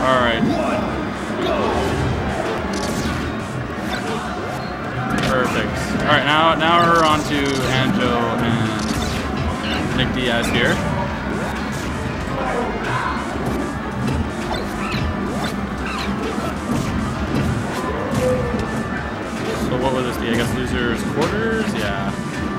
Alright. Perfect. Alright, now we're on to Anjo and Nick Diaz here. So what would this be? I guess losers quarters? Yeah.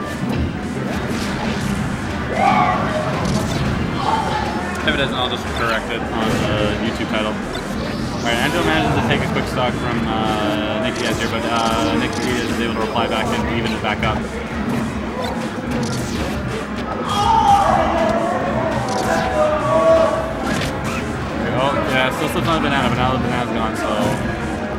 If it doesn't, I'll just correct it on the YouTube title. Alright, Anjo manages to take a quick stock from Nick Diaz here, but Nick Diaz is able to reply back and even it back up. Okay, oh, yeah, still slips on the banana, but now the banana's gone, so...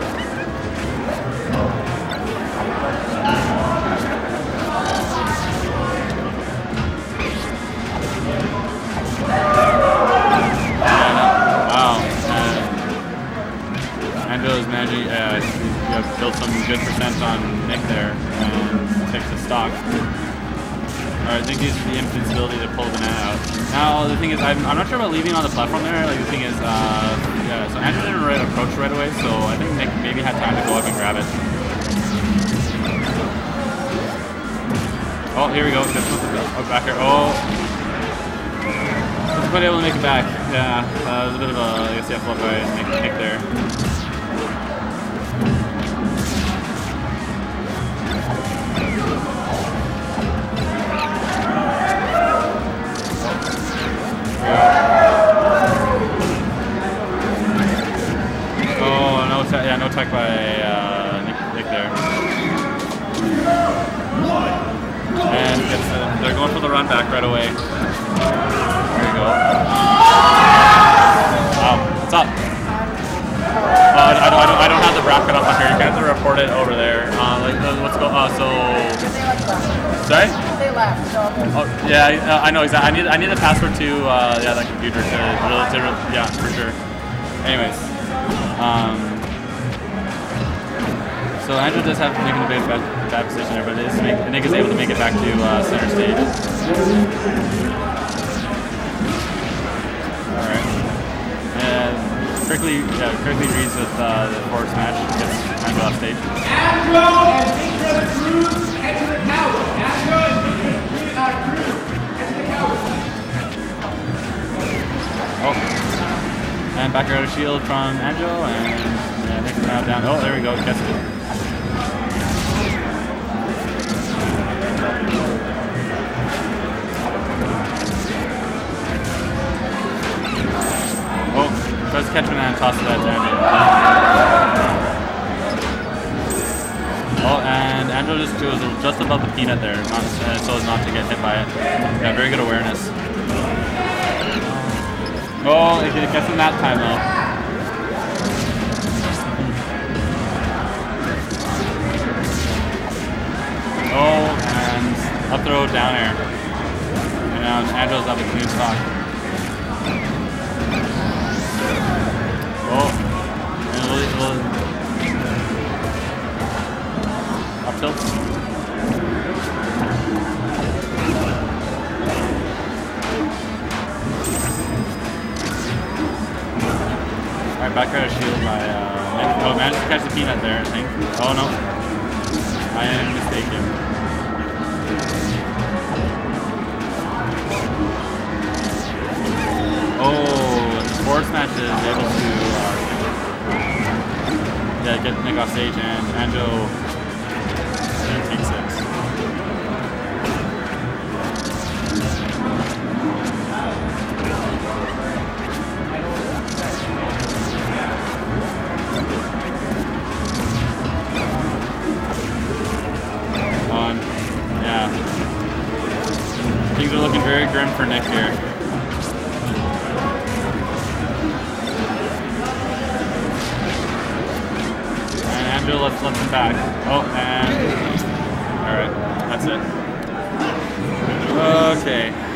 Anjo is managing, you have built some good percent on Nick there and takes the stock. Alright, I think uses the invincibility to pull the banana out. Now, the thing is, I'm not sure about leaving on the platform there. Like, the thing is, yeah, so Anjo didn't approach right away, so I think Nick maybe had time to go up and grab it. Oh, here we go. Back here. Oh. Wasn't able to make it back. Yeah, it was a bit of a, I guess, yeah, flip by Nick there. Oh, no tech, yeah, no tech by Nick there. And they're going for the run back right away. There you go. Wow, what's up? I don't have the bracket up on here. You have to report it over there. Let's go. Sorry? They left. So oh, yeah, I know exactly. I need the password to yeah, that computer to yeah, for sure. Anyways, so Anjo does have Nick in a bad position there, but Nick is able to make it back to center stage. All right, and quickly reads with the forward smash, gets Anjo off stage. Anjo and Nitra Cruz enter the tower. Anjo and Nitra Cruz enter the tower. Oh, and back out of shield from Anjo, and Nick's now down. Oh, there we go, gets it. Oh, tries to catch banana and toss it at Anjo. Oh, and Anjo just goes just above the peanut there, so as not to get hit by it. Yeah, very good awareness. Oh, it gets him that time though. Oh, and up throw down air. And now Anjo's up with clean stock. Oh, and up tilt. Alright, back out of shield by Nick. Oh, managed to catch the peanut there, I think. Oh no. I am mistaken. Oh, forward smash is able to yeah, get Nick off stage, and Anjo takes it. Yeah. Things are looking very grim for Nick here. And Anjo lets him back. Oh, and alright, that's it. Okay.